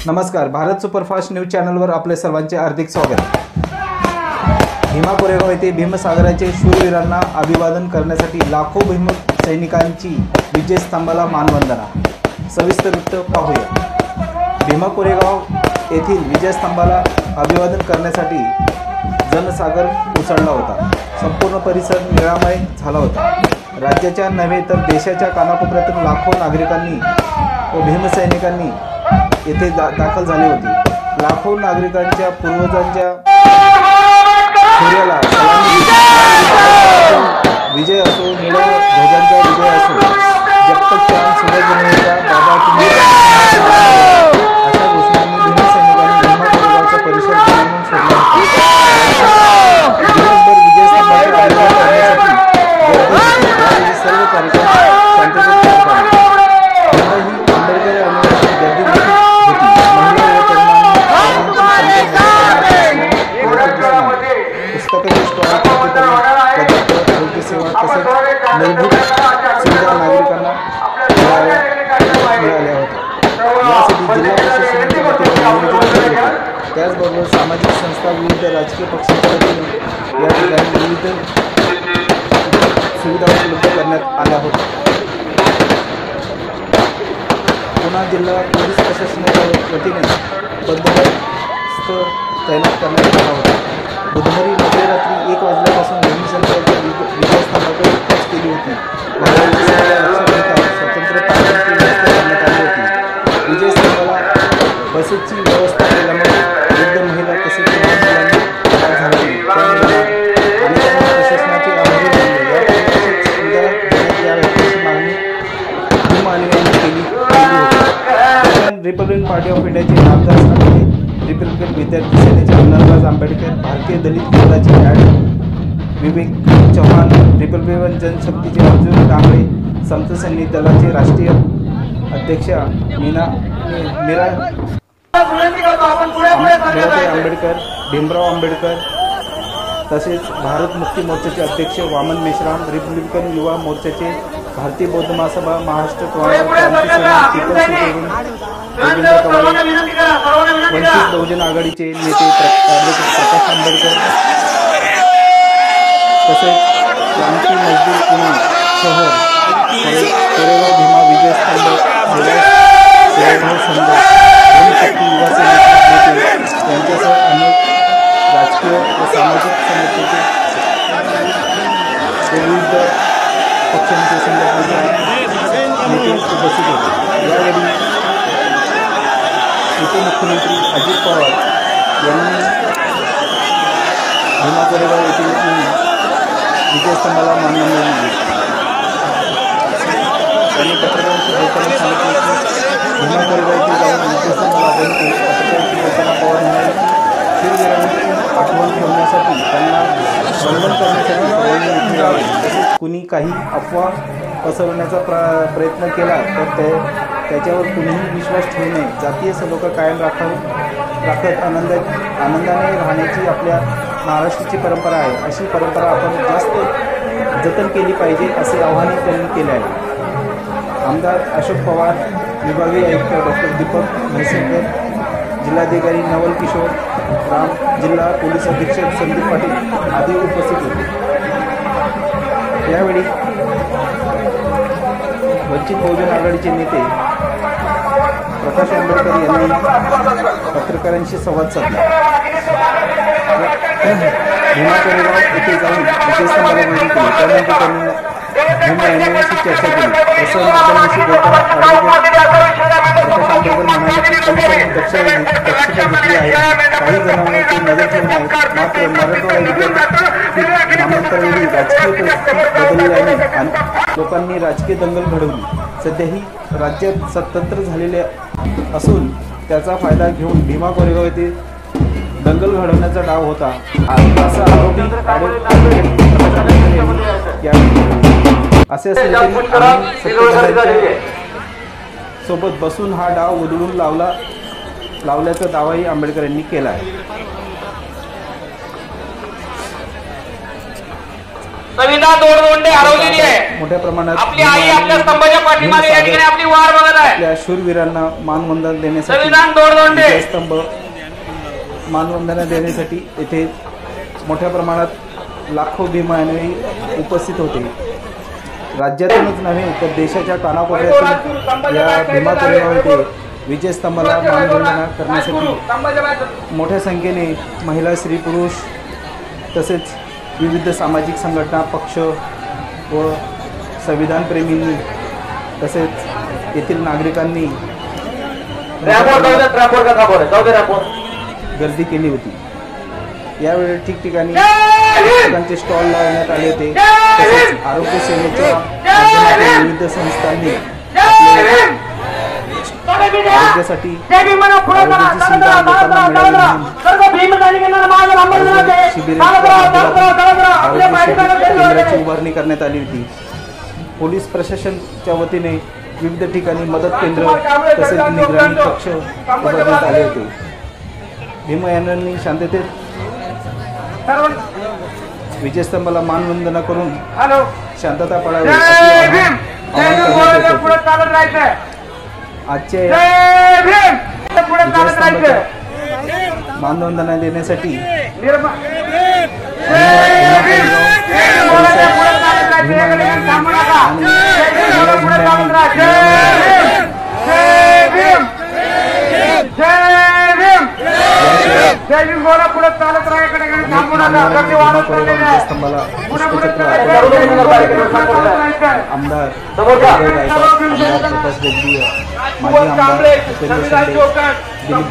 नमस्कार, Bharat superfast news चॅनलवर आपले सर्वांचे हार्दिक स्वागत। भीमा कोरेगाव येथे भीमसागराचे शूरवीरांना अभिवादन करण्यासाठी लाखो भीम सैनिकांची विजयस्तंभाला मानवंदना। सविस्तर वृत्त पाहूया। भीमा कोरेगाव येथील विजयस्तंभाला अभिवादन करण्यासाठी जनसागर उसळला होता। संपूर्ण परिसर निळामय झाला होता। राज्याच्या नव्हे तर देशाच्या कानाकोपऱ्यातून लाखो नागरिकांनी व भीमसैनिकांनी येथे दाखल झाले होते। लाखो नागरिकांच्या पूर्वजांच्या शौर्याला सलामी विजय असो, निळ्या ध्वजांचा विजय असो, जब तक चांद सूरज रहेगा बाबा तुम्ही अशा घोषणांनी भीमसैनिकांनी भीमा कोरेगावचा परिसर बनवून सोडला होता। दिवसभर विजयस्तंभाचे अभिवादन करण्यासाठी सर्व कार्यक्रम शांततेत पार पडले। आंबेडकर यांची गर्दी होती। महिला व तरुणांनी पुस्तकाचे स्टॉल, आरोग्य सेवा तसेच मूलभूत सुविधा नागरिकांना मिळाल्या होत्या। यासाठी जिल्हा प्रशासनाचे नियोजन केले होते। त्याचबरोबर सामाजिक संस्था, विविध राजकीय पक्षांच्या वतीने या ठिकाणी विविध सुविधा उपलब्ध करण्यात आल्या होत्या। पुन्हा जिल्हा पोलीस प्रशासनाच्या वतीने बंदोबस्त तैनात करण्यात आला होता। बुधवारी मध्यरात्री 1 वाजल्यापासून भीमसैनिकांच्या विजयस्तंभाकडे कूच केली होती। स्वतंत्रता व्यवस्था करण्यात आली होती। विजयस्तंभाला बसेसची व्यवस्था केल्यामुळे वृद्ध महिला तसेच लहान मुलांनी त्रास झाला नाही। त्यामुळे अनेकांनी प्रशासनाचे आभारी मानले। यापूर्वी सुविधा देण्यात याव्यात अशी मागणी भीम अनुयायांनी केली होती। रिपब्लिकन पार्टी ऑफ इंडियाचे रामदास आठवले, रिपब्लिकन विद्यार्थी सेनेचे नरराज आंबेडकर, भारतीय दलित दलाचे ॲड विवेक चव्हाण, रिपब्लिकन जनशक्तीचे अर्जुन डांगळे, समता सैनिक दलाचे राष्ट्रीय अध्यक्ष मीरा आंबेडकर, भीमराव आंबेडकर तसेच भारत मुक्ती मोर्चाचे अध्यक्ष वामन मेश्राम, रिपब्लिकन युवा मोर्चाचे भारतीय बौद्ध महासभा, महाराष्ट्र क्रांती सेना, पीपल्स रवींद्र कवाळे, वंचित बहुजन आघाडीचे नेते प्रकाश आंबेडकर तसेच क्रांती मजदूर पुणे शहर, कोरेगाव भीमा विजयस्तंभ सेवाभाव संघ, शक्ती युवा सेनेचे नेते यांच्यासह अनेक राजकीय व सामाजिक संघटनेचे विविध पक्षांचे संघटनेचे नेते उपस्थित होते। यावेळी उपमुख्यमंत्री अजित पवार यांनी भीमा कोरेगाव येथील विजयस्तंभाला मानवंदना दिली। त्यांनी पत्रकारांशी बोलताना सांगितले की भीमा कोरेगाव येथे जाऊन विजयस्तंभाला अभिवादन केले। पत्रकारांशी बोलताना पवार म्हणाले की शूरवीरांची आठवण ठेवण्यासाठी, त्यांना वंदन करण्यासाठी सर्वांनी इथे यावे। तसेच कुणी काही अफवा पसरवण्याचा प्रयत्न केला तर त्याच्यावर कुणीही विश्वास ठेवू नये। जातीय सलोखा कायम राखत आनंदाने राहण्याची आपल्या महाराष्ट्राची परंपरा आहे। अशी परंपरा आपण जास्त जतन केली पाहिजे असे आवाहन त्यांनी केले आहे। आमदार अशोक पवार, विभागीय आयुक्त डॉक्टर दीपक म्हैसेकर, जिल्हाधिकारी नवल किशोर राम, जिल्हा पोलीस अधीक्षक संदीप पाटील आदी उपस्थित होते। यावेळी वंचित बहुजन आघाडीचे नेते प्रकाश आंबेडकर यांनी पत्रकारांशी संवाद साधला। भीमा कोरेगाव येथे जाऊन विजयस्तंभाला वंदन केले। त्यानंतर त्यांनी भीमा यांच्याशी चर्चा केली। असं माध्यमांशी बोलताना प्रकाश आंबेडकर म्हणाले की पोलिसांनी दक्षता घेतली आहे। काही जणांवरती नजर ठेवून आहे। मात्र मराठवाडा विद्यापीठ नामांतरावेळी राजकीय परिस्थिती बदलल्याने लोकांनी राजकीय दंगल घडवली। सध्याही राज्यात स्वतंत्र झालेले असून त्याचा फायदा घेऊन भीमा कोरेगाव येथे दंगल घडवण्याचा डाव होता असा आरोपी असे असले तरी सोबत बसून हा डाव उधळून लावल्याचा दावाही आंबेडकर यांनी केला आहे। संविधान दोडगोंडे हरवलेली आहे। मोठ्या प्रमाणात आपली आई आपल्या स्तंभाच्या पाठीमागे या ठिकाणी आपली वार बघत आहे। आपल्या शूरवीरांना मानवंदना देण्यासाठी संविधान दोडगोंडे स्तंभ मानवंदना देण्यासाठी येथे मोठ्या प्रमाणात लाखो भीमानुयायी उपस्थित होते। राज्यातूनच नव्हे तर देशाच्या कानाकोपऱ्यातून या भीमा कोरेगाव येथे विजयस्तंभाला मानवंदना करण्यासाठी मोठ्या संख्येने महिला, स्त्री, पुरुष तसेच विविध सामाजिक संघटना, पक्ष व संविधानप्रेमींनी तसेच येथील नागरिकांनी गर्दी केली होती। यावेळी ठिकठिकाणी पुस्तकांचे स्टॉल लावण्यात आले होते। तसेच आरोग्य सेवेच्या माध्यमातून विविध संस्थांनी आरोग्यासाठी आरोग्याची सुविधा लोकांना मिळावी म्हणून शिबिरे केंद्राची उभारणी करण्यात आली होती। पोलीस प्रशासनाच्या वतीने विविध ठिकाणी मदत केंद्र तसेच निगराणी कक्ष उभारण्यात आले होते। भीमयानांनी शांततेत विजयस्तंभाला मानवंदना करून शांतता पाळावी असे आजच्या मानवंदना देण्यासाठी आमदार प्रकाश गद्दी, माजी आमदार उपेंद्र शिंदे, दिलीप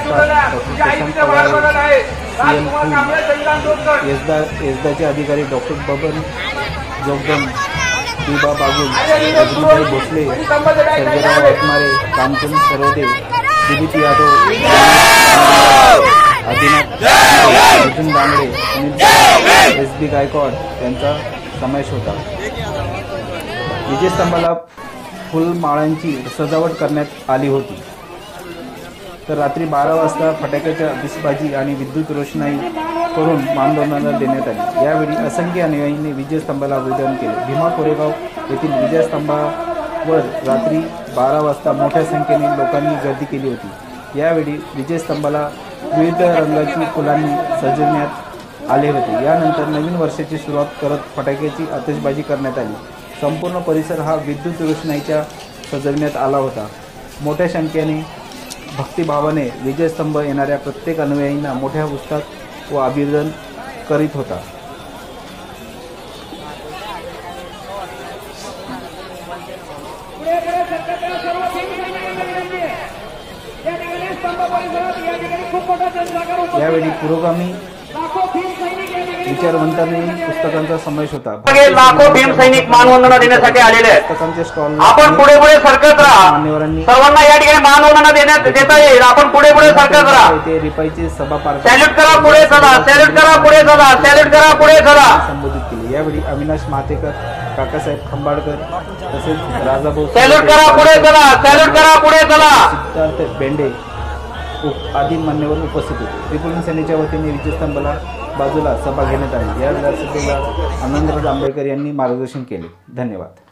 येसदाचे अधिकारी डॉक्टर बबन जोगदम, दिबा बागुल, अजनीभाई भोसले, सर्जेराव वाटमारे, रामचंद्र सरोदे, दिलीप यादव, आदिनाथ, अर्जुन दांगडे, SB गायकवाड यांचा समावेश होता। विजयस्तंभाला फुलमाळांची सजावट करण्यात आली होती। तर रात्री 12 वाजता फटाक्याच्या आतिषबाजी आणि विद्युत रोषणाई करून मानवंदना देण्यात आली। यावेळी असंख्य अनुयायींनी विजयस्तंभाला अभिवादन केले। भीमा कोरेगाव येथील विजयस्तंभावर रात्री 12 वाजता मोठ्या संख्येने लोकांनी गर्दी केली होती। यावेळी विजयस्तंभाला विविध रंगाची फुलांनी सजवण्यात आले होते। यानंतर नवीन वर्षाची सुरुवात करत फटाक्याची आतिषबाजी करण्यात आली। संपूर्ण परिसर हा विद्युत रोषणाईच्या सजवण्यात आला होता। मोठ्या संख्येने भक्तिभावाने विजयस्तंभ येणाऱ्या प्रत्येक अनुयायींना मोठ्या उत्साहात व अभिवादन करीत होता। यावेळी पुरोगामी विचारवंतांनी पुस्तकांचा समावेश होता। लाखो भीम सैनिक मानवंदना देण्यासाठी आलेले आहेत। पुस्तकांचे स्टॉल आपण पुढे पुढे सरकत राहा। मान्यवरांनी सर्वांना या ठिकाणी मानवंदना देता येईल। आपण पुढे पुढे सरकत राहा। ते रिपाईची सभा पार सॅल्यूट करा, पुढे चला, सॅल्यूट करा, पुढे चला, सॅल्यूट करा, पुढे चला संबोधित केले। यावेळी अविनाश महातेकर, काकासाहेब खंबाळकर तसेच राजाभाऊ सॅल्यूट करा, पुढे चला, सॅल्यूट करा, पुढे चला सिद्धार्थ बेंडे आदी मान्यवर उपस्थित होते। रिपब्लिकन सेनेच्या वतीने विजयस्तंभाला बाजूला सभा घेण्यात आली। यावेळी सभेला आनंदराज आंबेडकर यांनी मार्गदर्शन केले। धन्यवाद।